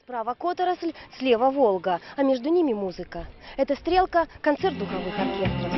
Справа Которосль, слева Волга, а между ними музыка. Это «Стрелка» – концерт духовых оркестров.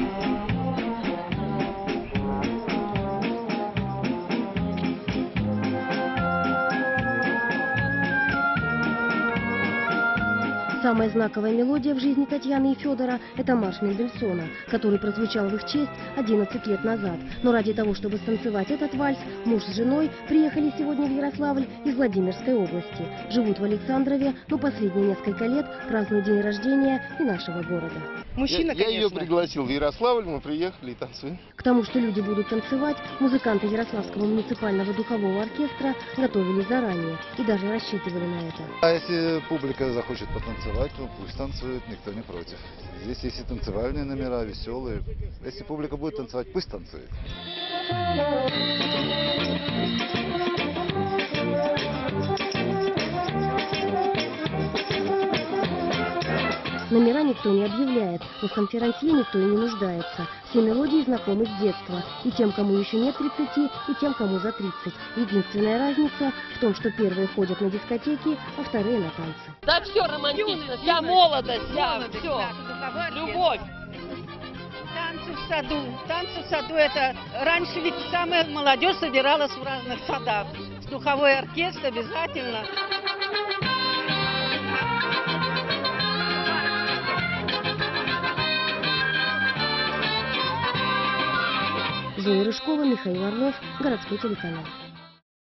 Самая знаковая мелодия в жизни Татьяны и Федора – это марш Мендельсона, который прозвучал в их честь 11 лет назад. Но ради того, чтобы станцевать этот вальс, муж с женой приехали сегодня в Ярославль из Владимирской области. Живут в Александрове, но последние несколько лет празднуют день рождения и нашего города. Мужчина, я ее пригласил в Ярославль, мы приехали и танцуем. К тому, что люди будут танцевать, музыканты Ярославского муниципального духового оркестра готовились заранее и даже рассчитывали на это. А если публика захочет потанцевать, то пусть танцует, никто не против. Здесь есть и танцевальные номера, веселые. Если публика будет танцевать, пусть танцует. Номера никто не объявляет, но в конферансье никто и не нуждается. Все мелодии знакомы с детства. И тем, кому еще нет 30, и тем, кому за 30. Единственная разница в том, что первые ходят на дискотеки, а вторые на танцы. Да все романтично, вся молодость, вся, все, любовь. Танцы в саду это раньше ведь самая молодежь собиралась в разных садах. Духовой оркестр обязательно. Зоя Рыжкова, Михаил Орлов, городской телеканал.